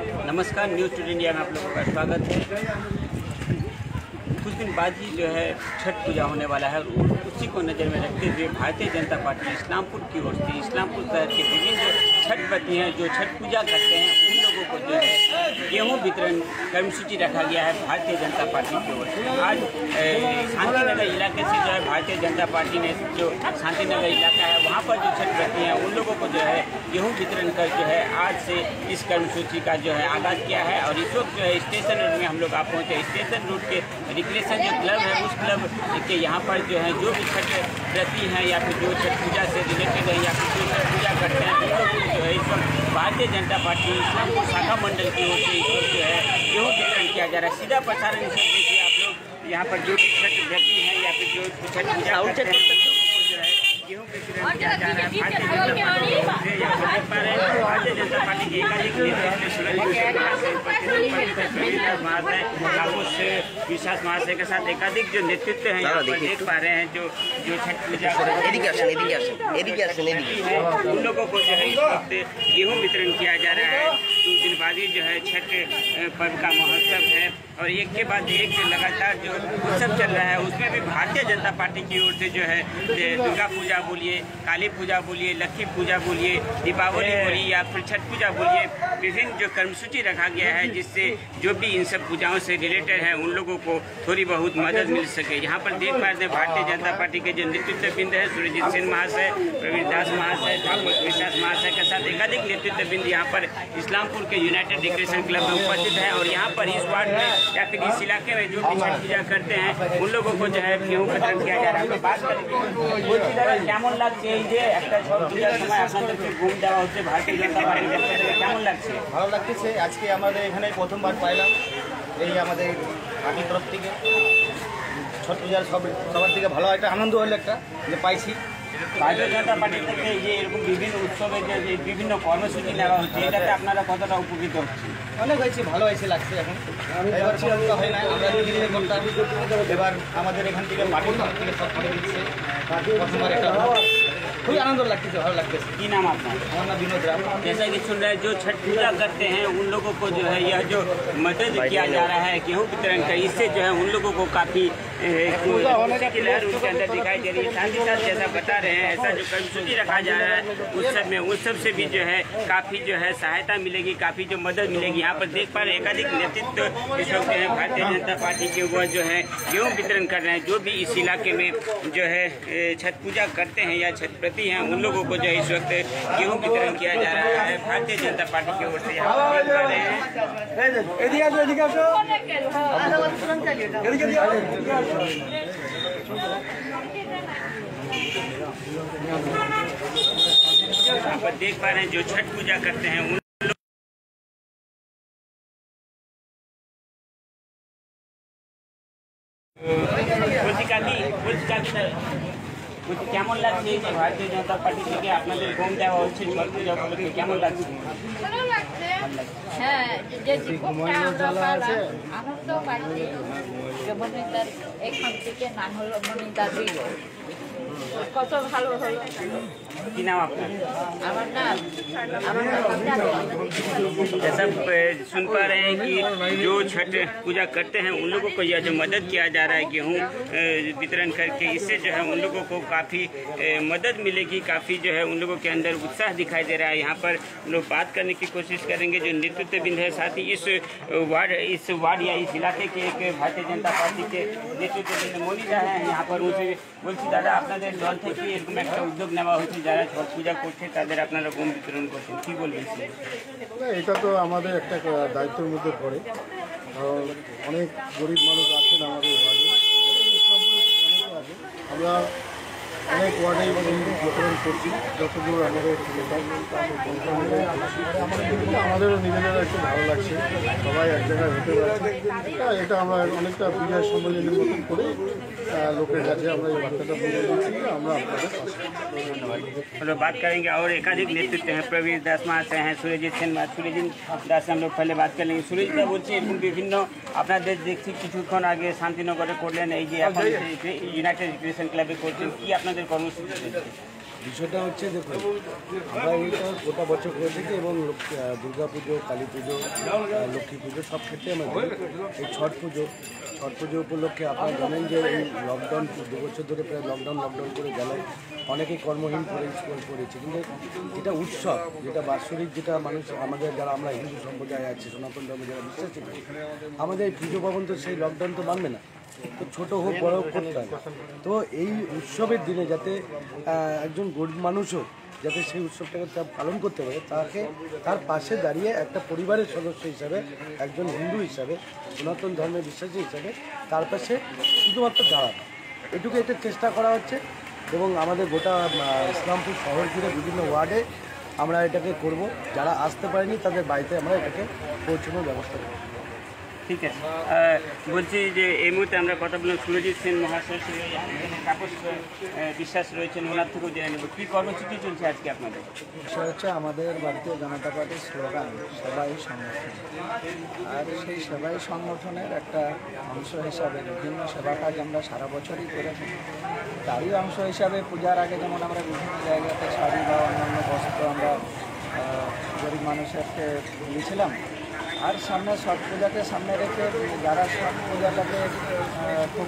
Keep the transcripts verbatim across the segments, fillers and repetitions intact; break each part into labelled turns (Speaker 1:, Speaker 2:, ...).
Speaker 1: नमस्कार, news today India में आप लोगों का स्वागत है। कुछ दिन बाद ही जो है छठ पूजा होने वाला है और उसी को नज़र में रखते हुए भारतीय जनता पार्टी इस्लामपुर की ओर से इस्लामपुर शहर के विभिन्न जो छठ व्रती हैं जो छठ पूजा करते हैं उन लोगों को जो है गेहूँ वितरण कर्मसूची रखा गया है भारतीय जनता पार्टी की ओर से। आज शांतिनगर इलाके से जो है भारतीय जनता पार्टी ने जो शांतिनगर इलाका है वहाँ पर जो छठ व्रती हैं उन लोगों को जो है गेहूँ वितरण कर जो है आज से इस कर्मसूची का जो है आगाज़ किया है। और इस वक्त जो है स्टेशन रोड में हम लोग आप पहुँचे। स्टेशन रोड के रिक्रेशन जो क्लब है उस क्लब के यहाँ पर जो है जो भी छठ व्रती हैं या फिर जो छठ पूजा से रिलेटेड है या फिर जो छठ पूजा करते हैं उन लोगों को जो है इस वक्त भारतीय जनता पार्टी इस्लामपुर शाखा मंडल की ओर से इस वक्त जो है गेहूँ वितरण किया जा रहा है। सीधा प्रसारण इसे देखिए आप लोग यहाँ पर जो भी छठ व्रती हैं या फिर जो छठ पूजा करते हैं गेहूँ वितरण किया जा रहा है। भारतीय जनता पार्टी के एकाधिक विश्वास महाशय के साथ एकाधिक जो नेतृत्व है यहाँ पर देख पा रहे हैं जो जो छठ पूजा उन लोगों को जो है इस वक्त गेहूँ वितरण किया जा रहा है। दो दिन बाद ही जो है छठ पर्व का महोत्सव है और एक के बाद एक लगातार जो उत्सव चल रहा है उसमें भी भारतीय जनता पार्टी की ओर से जो है दुर्गा पूजा बोलिए, काली पूजा बोलिए, लक्ष्मी पूजा बोलिए, दीपावली बोलिए या फिर छठ पूजा बोलिए, विभिन्न जो कर्मसूची रखा गया है जिससे जो भी इन सब पूजाओं से रिलेटेड है उन लोगों को थोड़ी बहुत मदद मिल सके। यहाँ पर देख पा रहे हैं भारतीय जनता पार्टी के जो नेतृत्व बिंद है सुरजीत सिंह महाशय, प्रवीण दास महाशय, ठाकुर विश्वास महाशय के साथ एकाधिक नेतृत्व बिंद यहाँ पर इस्लामपुर के यूनाइटेड रिक्रेशन क्लब में उपस्थित है। और यहाँ पर इस वार्ड में या फिर इस इलाके में जो भी छठ पूजा करते हैं उन लोगों को जो है गेहूँ वितरण किया जा रहा है। बात करें কেমন লাগছে এই যে একটা ছট পূজার সময় আপনাদেরকে ঘুম দেওয়া হচ্ছে ভারতীয় জনতা পার্টির কেমন লাগছে?
Speaker 2: ভালো লাগতেছে। আজকে আমাদের এখানে প্রথমবার পাইলাম এই আমাদের পার্টির তরফ থেকে ছট পূজার সব সবার থেকে ভালো একটা আনন্দ হলো একটা যে পাইছি।
Speaker 1: ভারতীয় জনতা পার্টি থেকে এই যে এরকম বিভিন্ন উৎসবে যে বিভিন্ন কর্মসূচি নেওয়া হচ্ছে এটাতে আপনারা কতটা উপকৃত হচ্ছেন?
Speaker 2: অনেক হয়েছে, ভালো হয়েছে লাগছে। এখন এবার কোনো হয় না, আমরা ধীরে ধীরে করতাম। এবার আমাদের এখান থেকে পার্টির তরফ থেকে সব করে দিচ্ছে। প্রথমবার একটা খুবই আনন্দ লাগতেছে, ভালো লাগতেছে।
Speaker 1: কি নাম আপনার?
Speaker 2: আমার नाम विनोद राम।
Speaker 1: जैसा कि सुन रहे हैं जो छठ पूजा करते हैं उन लोगों को जो है यह जो मदद किया जा रहा है गेहूँ वितरण का, इससे जो है उन लोगों को काफ़ी की लहर उनके अंदर दिखाई दे रही है। साथ ही साथ जैसा बता रहे हैं ऐसा जो कर्मसूची रखा जा रहा है उत्सव में उत्सव से भी जो है काफ़ी जो है सहायता मिलेगी, काफ़ी जो मदद मिलेगी। यहाँ पर देख पा रहे एकाधिक नेतृत्व इस वक्त है भारतीय जनता पार्टी के वह जो है गेहूँ वितरण कर रहे हैं। जो भी इस इलाके में जो है छठ पूजा करते हैं या छठ व्रती हैं उन लोगों को जो है इस वक्त गेहूँ वितरण किया जा रहा है भारतीय जनता पार्टी की ओर से। यहाँ पर देख पा रहे हैं यहाँ पर देख पा रहे हैं जो छठ पूजा करते हैं उन কেমন লাগছে এই যে ভারতীয় জনতা পার্টি থেকে আপনাদের গম দেওয়া হচ্ছে ছট পূজা উপলক্ষে কেমন লাগছে?
Speaker 3: ভালো লাগছে। হ্যাঁ, যে আনন্দ পাচ্ছি মনিদার এখান থেকে নাম হলো মনিদার দিল কত ভালো হলো।
Speaker 1: কি নাম আপনার?
Speaker 3: আমার নাম আমার নাম
Speaker 1: जैसा सुन पा रहे हैं कि जो छठ पूजा करते हैं उन लोगों को यह जो मदद किया जा रहा है गेहूँ वितरण करके, इससे जो है उन लोगों को काफ़ी मदद मिलेगी, काफ़ी जो है उन लोगों के अंदर उत्साह दिखाई दे रहा है। यहाँ पर लोग बात करने की कोशिश करेंगे जो नेतृत्व बिंद है। साथ ही इस वार्ड इस वार्ड या इस इलाके के एक भारतीय जनता पार्टी के नेतृत्व बिंद মনিরা हैं। यहाँ पर उनसे বলছি দাদা আপনাদের দল থেকে এরকম একটা উদ্যোগ নেওয়া হচ্ছে যারা ছট পূজা করছে তাদের আপনারা গম বিতরণ করছেন, কি বলবেন?
Speaker 4: এটা তো আমাদের একটা দায়িত্বের মধ্যে পড়ে, কারণ অনেক গরিব মানুষ আছেন আমাদের ওয়ার্ডে, অনেকে আছে। আমরা অনেক ওয়ার্ডেই বিতরণ করছি যতদূর আমাদের আমাদেরও নিজেদেরও একটু ভালো লাগছে, সবাই এক জায়গায় হতে পারছে। এটা আমরা অনেকটা বিজয় সম্মেলনের মতন করে लोगों কাছে আমরা এই বার্তাটা বলে দিচ্ছি আমরা আপনাদের
Speaker 1: पास बात करेंगे। और एकाधिक नेतृत्व हैं, प्रवीण दास महाशय हैं, सुरजीत सेन सुरजीत दास हम लोग पहले बात कर लेंगे। सुरजीत दा বলছি এরকম বিভিন্ন আপনাদের দেখছি কিছুক্ষণ আগে শান্তিনগরে করলেন এই যে এখন ইউনাইটেড রিক্রিয়েশন ক্লাবে করছেন, কি আপনাদের কর্মসূচি?
Speaker 5: বিষয়টা হচ্ছে দেখুন, আমরা এটা গোটা বছর করে থাকি এবং দুর্গা পুজো, কালী পুজো, লক্ষ্মী পুজো সব ক্ষেত্রে আমরা করি। এই ছট পুজো ছট পুজো উপলক্ষে আপনারা জানেন যে এই লকডাউন দু বছর ধরে প্রায় লকডাউন লকডাউন করে গেল, অনেকেই কর্মহীন করে পড়েছে, কিন্তু এটা উৎসব, যেটা বাৎসরিক, যেটা মানুষ আমাদের যারা আমরা হিন্দু সম্প্রদায় আছে, সনাতন ধর্মে যারা বিশ্বাসী, আমাদের এই পুজো পার্বণ তো সেই লকডাউন তো মানবে না, তো ছোটো হোক বড় হোক করতে হবে। তো এই উৎসবের দিনে যাতে একজন গরিব মানুষও যাতে সেই উৎসবটাকে তা পালন করতে পারে, তাকে তার পাশে দাঁড়িয়ে একটা পরিবারের সদস্য হিসাবে, একজন হিন্দু হিসাবে, সনাতন ধর্মের বিশ্বাসী হিসাবে তার পাশে শুধুমাত্র দাঁড়ানো, এটুকু একটা চেষ্টা করা হচ্ছে। এবং আমাদের গোটা ইসলামপুর শহর জুড়ে বিভিন্ন ওয়ার্ডে আমরা এটাকে করব, যারা আসতে পারেনি তাদের বাড়িতে আমরা এটাকে পৌঁছানোর ব্যবস্থা করব।
Speaker 1: ঠিক আছে, বলছি যে এই মুহূর্তে আমরা কথা বললাম সুরজিৎ সেন মহাশয়, তাপস বিশ্বাস রয়েছেন, ওনার থেকেও জেনে নেব কী কর্মসূচি চলছে আজকে আপনাদের।
Speaker 6: বিষয় হচ্ছে আমাদের ভারতীয় জনতা পার্টির স্লোগান সেবাই সংগঠন, আর সেই সেবাই সংগঠনের একটা অংশ হিসাবে বিভিন্ন সেবা কাজ আমরা সারা বছরই করে থাকি। তারই অংশ হিসাবে পূজার আগে যেমন আমরা বিভিন্ন জায়গাতে শাড়ি বা অন্যান্য বস্ত্র আমরা গরিব মানুষেরকে দিয়েছিলাম, আর সামনে ছট পূজাকে সামনে রেখে যারা ছট পূজাটাকে খুব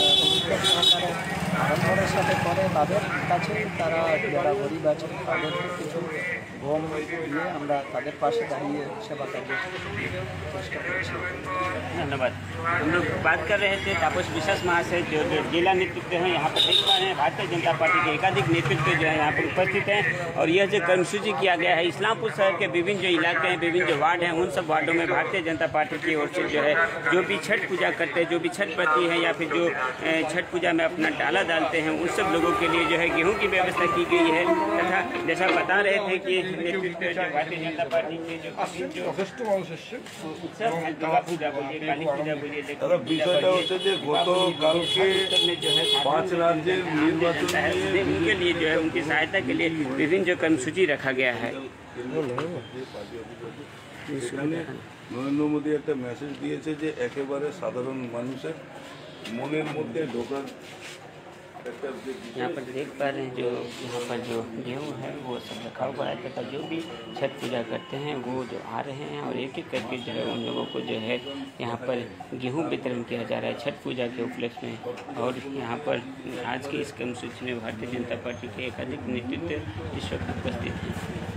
Speaker 6: সহকারে আড়ম্বরের সাথে করে, তাদের কাছে তারা যারা গরিব আছে তাদেরকে কিছু গম দিয়ে আমরা তাদের পাশে दाঁড়িয়ে सेवा करने चेष्टा करेंगे।
Speaker 1: धन्यवाद। हम लोग बात कर रहे थे तापस विश्वास महाशय जो जिला नेतृत्व हैं यहाँ पर देख पा रहे हैं, भारतीय जनता पार्टी के एकाधिक नेतृत्व जो है यहाँ पर उपस्थित हैं और यह जो कर्मसूची किया गया है इस्लामपुर शहर के विभिन्न जो इलाके हैं, विभिन्न जो वार्ड हैं, उन सब वार्डों में भारतीय जनता पार्टी की ओर से जो है जो भी छठ पूजा करते हैं, जो भी छठ व्रती हैं या फिर जो छठ पूजा में अपना डाला डालते हैं, उन सब लोगों के लिए जो है गेहूँ की व्यवस्था की गई है तथा जैसा बता रहे थे कि नेतृत्व जो भारतीय जनता पार्टी के जो उत्सव है, दुर्गा पूजा बोलिए, काली पूजा बोलिए,
Speaker 7: বিষয়টা হচ্ছে যে গতকালকে पाँच राज्य निर्वाचन
Speaker 1: उनके लिए जो है उनकी सहायता के लिए विभिन्न जो कर्मसूची रखा गया है।
Speaker 7: নরেন্দ্র মোদী একটা মেসেজ দিয়েছে যে একেবারে সাধারণ মানুষের মনের মধ্যে ঢোকার।
Speaker 1: यहाँ पर देख पा रहे हैं जो यहाँ पर जो गेहूँ है वो सब रखा हुआ है तथा जो भी छठ पूजा करते हैं वो जो आ रहे हैं और एक एक करके जो है उन लोगों को जो है यहाँ पर गेहूँ वितरण किया जा रहा है छठ पूजा के उपलक्ष्य में। और यहाँ पर आज की इस कर्मसूची में भारतीय जनता पार्टी के एकाधिक नेतृत्व इस वक्त उपस्थित हैं।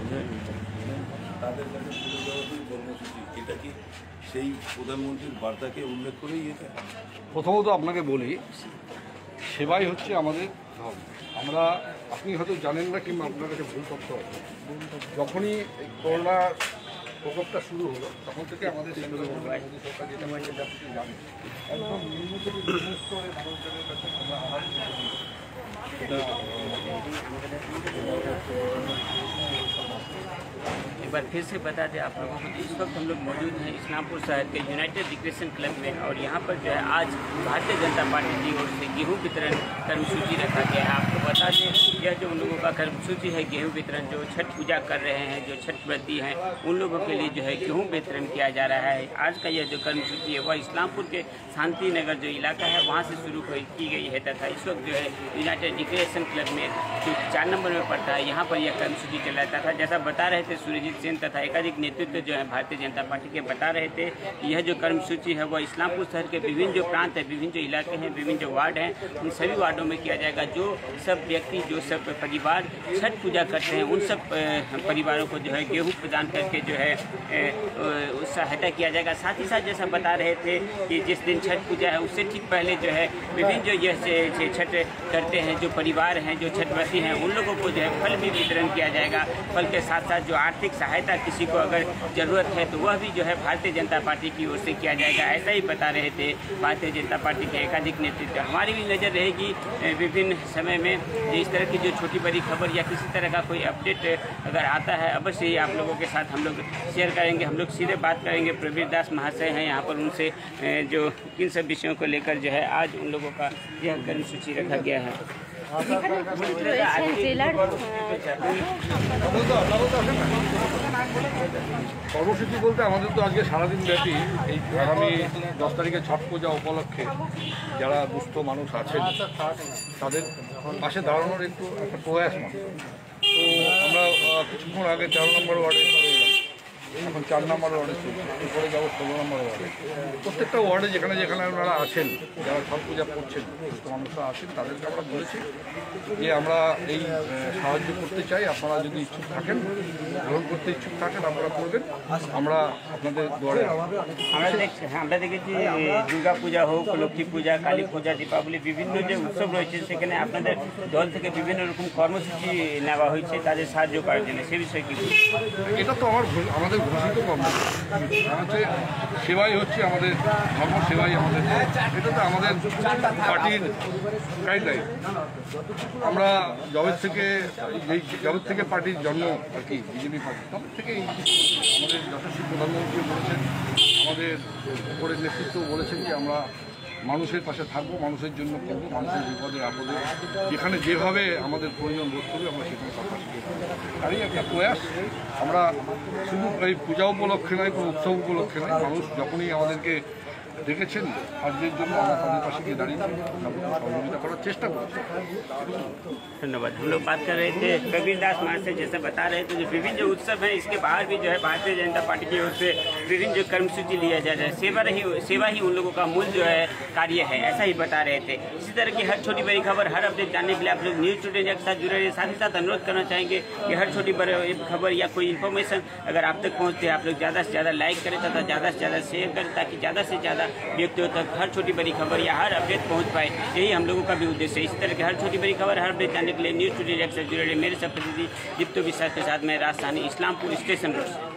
Speaker 7: এটা কি সেই প্রধানমন্ত্রীর বার্তাকে উল্লেখ করেই এটা?
Speaker 8: প্রথমত আপনাকে বলি, সেবাই হচ্ছে আমাদের ধর্ম। আমরা, আপনি হয়তো জানেন না কিংবা আপনার কাছে ভুল তথ্য আছে, যখনই এই করোনা প্রকোপটা শুরু হলো তখন থেকে আমাদের মোদী সরকার যেটা আপনি জানেন, একদম নিম্ন থেকে বিশেষ করে মানুষজনের কাছে আমরা আহ্বান
Speaker 1: एक बार फिर से बता दें आप लोगों को, इस वक्त हम लोग मौजूद हैं इस्लामपुर शहर के यूनाइटेड रिक्रेशन क्लब में और यहाँ पर जो है आज भारतीय जनता पार्टी की ओर से गेहूँ वितरण कर्मसूची रखा गया है। आपको बता दें यह जो उन लोगों का कर्मसूची है गेहूँ वितरण, जो छठ पूजा कर रहे हैं, जो छठ व्रती हैं, उन लोगों के लिए जो है गेहूँ वितरण किया जा रहा है। आज का यह जो कर्मसूची है वह इस्लामपुर के शांति नगर जो इलाका है वहाँ से शुरू की गई है तथा इस वक्त जो है यूनाइटेड रिक्रेशन क्लब में जो चार नंबर में पड़ता है यहाँ पर यह कर्मसूची चलाता था। जैसा बता रहे थे सुरजीत सेन तथा एकाधिक नेतृत्व जो है भारतीय जनता पार्टी के बता रहे थे, यह जो कर्मसूची है वह इस्लामपुर शहर के विभिन्न जो प्रांत है, विभिन्न जो इलाके हैं, विभिन्न जो वार्ड हैं, उन सभी वार्डों में किया जाएगा। जो सब व्यक्ति, जो सब परिवार छठ पूजा करते हैं उन सब परिवारों को जो है गेहूँ प्रदान करके जो है सहायता किया जाएगा। साथ ही साथ जैसा बता रहे थे कि जिस दिन छठ पूजा है उससे ठीक पहले जो है विभिन्न जो यह छठ करते हैं जो परिवार हैं, जो छठव्रती हैं, उन लोगों को जो है फल भी वितरण किया जाएगा। फल के साथ साथ जो आर्थिक सहायता किसी को अगर ज़रूरत है तो वह भी जो है भारतीय जनता पार्टी की ओर से किया जाएगा। ऐसा ही बता रहे थे भारतीय जनता पार्टी के एकाधिक नेतृत्व। हमारी भी नज़र रहेगी विभिन्न समय में इस तरह की जो छोटी बड़ी खबर या किसी तरह का कोई अपडेट अगर आता है अवश्य ही आप लोगों के साथ हम लोग शेयर करेंगे। हम लोग सीधे बात करेंगे प्रवीर दास महाशय हैं यहाँ पर, उनसे जो किन सब विषयों को लेकर जो है आज उन लोगों का यह कर्मसूची रखा गया है।
Speaker 9: জেলার
Speaker 8: কর্মসূচি বলতে আমাদের তো আজকে সারাদিন ব্যাপী এই আগামী দশ তারিখে ছট পূজা উপলক্ষে যারা দুস্থ মানুষ আছেন তাদের পাশে দাঁড়ানোর একটু একটা প্রয়াস মানে। তো আমরা আহ, কিছুক্ষণ আগে তেরো নম্বর ওয়ার্ডে চলে এলাম, এখন চার নম্বর ওয়ার্ডে চলছে, এরপরে যাবো ষোলো নম্বর ওয়ার্ডে। প্রত্যেকটা ওয়ার্ডে যেখানে যেখানে ওনারা আছেন, যারা ছট পূজা করছেন, দুস্থ মানুষরা আছেন, তাদেরকে আমরা বলেছি যে আমরা এই আহ, সাহায্য করতে চাই। আপনারা যদি ইচ্ছুক থাকেন, গ্রহণ করতে ইচ্ছুক থাকেন, আপনারা করবেন। আমরা আপনাদের দ্বারে
Speaker 1: আমরা দেখছি হ্যাঁ আমরা দেখেছি দুর্গা পূজা হোক, লক্ষ্মী পূজা, কালী পূজা, দীপাবলি, বিভিন্ন যে উৎসব রয়েছে সেখানে আপনাদের দল থেকে বিভিন্ন রকম কর্মসূচি নেওয়া হয়েছে তাদের সাহায্য করার জন্য, সে বিষয়ে কি বলবেন?
Speaker 8: এটা তো আমার ঘো- আমাদের ঘোষিত কর্মসূচি হচ্ছে সেবাই হচ্ছে আমাদের ধর্ম, সেবাই আমাদের ধর্ম। এটা তো আমাদের পার্টির গাইডলাইন। আমরা জবের থেকে যেই জবের থেকে পার্টির জন্ম আর কি, বিজেপি পার্টি, তবে থেকে এই আমাদের যশস্বী প্রধানমন্ত্রী বলেছেন, আমাদের উপরের নেতৃত্ব বলেছেন যে আমরা মানুষের পাশে থাকবো, মানুষের জন্য করবো, মানুষের বিপদে আপদে যেখানে যেভাবে আমাদের প্রয়োজন বোধ করবে আমরা সেখানে তার পাশে থাকবো। তারই একটা প্রয়াস। আমরা শুধু এই পূজা উপলক্ষে নয়, কোনো উৎসব উপলক্ষে নয়, মানুষ যখনই আমাদেরকে দেখেছেন সাহায্যের জন্য আমরা তাদের পাশে গিয়ে দাঁড়িয়ে সহযোগিতা করার চেষ্টা করছি।
Speaker 1: धन्यवाद। हम लोग बात कर रहे थे कबीर दास महाराज से, जैसे बता रहे थे जो विभिन्न जो उत्सव हैं इसके बाहर भी जो है भारतीय जनता पार्टी की ओर से विभिन्न जो कर्मसूची लिया जा रहा है, सेवा रही सेवा ही उन लोगों का मूल जो है कार्य है, ऐसा ही बता रहे थे। इसी तरह की हर छोटी बड़ी खबर, हर अपडेट जानने के लिए आप लोग न्यूज़ टुडे इंडिया के साथ जुड़े रहिए। साथ ही साथ अनुरोध करना चाहेंगे कि हर छोटी बड़ी खबर या कोई इन्फॉर्मेशन अगर आप तक पहुँचते हैं, आप लोग ज़्यादा से ज़्यादा लाइक करें तथा ज़्यादा से ज़्यादा शेयर करें, ताकि ज़्यादा से ज़्यादा व्यक्तियों तक हर छोटी बड़ी खबर या हर अपडेट पहुँच पाए। यही हम लोगों का भी उद्देश्य है। इसी तरह की हर छोटी बड़ी खबर, हर अपडेट जानने के लिए न्यूज़ टुडे इंडिया से जुड़े रहिए। मेरे सब प्रतिनिधि दीप्तो विश्वास के साथ मैं राजधानी इस्लामपुर स्टेशन रोड से।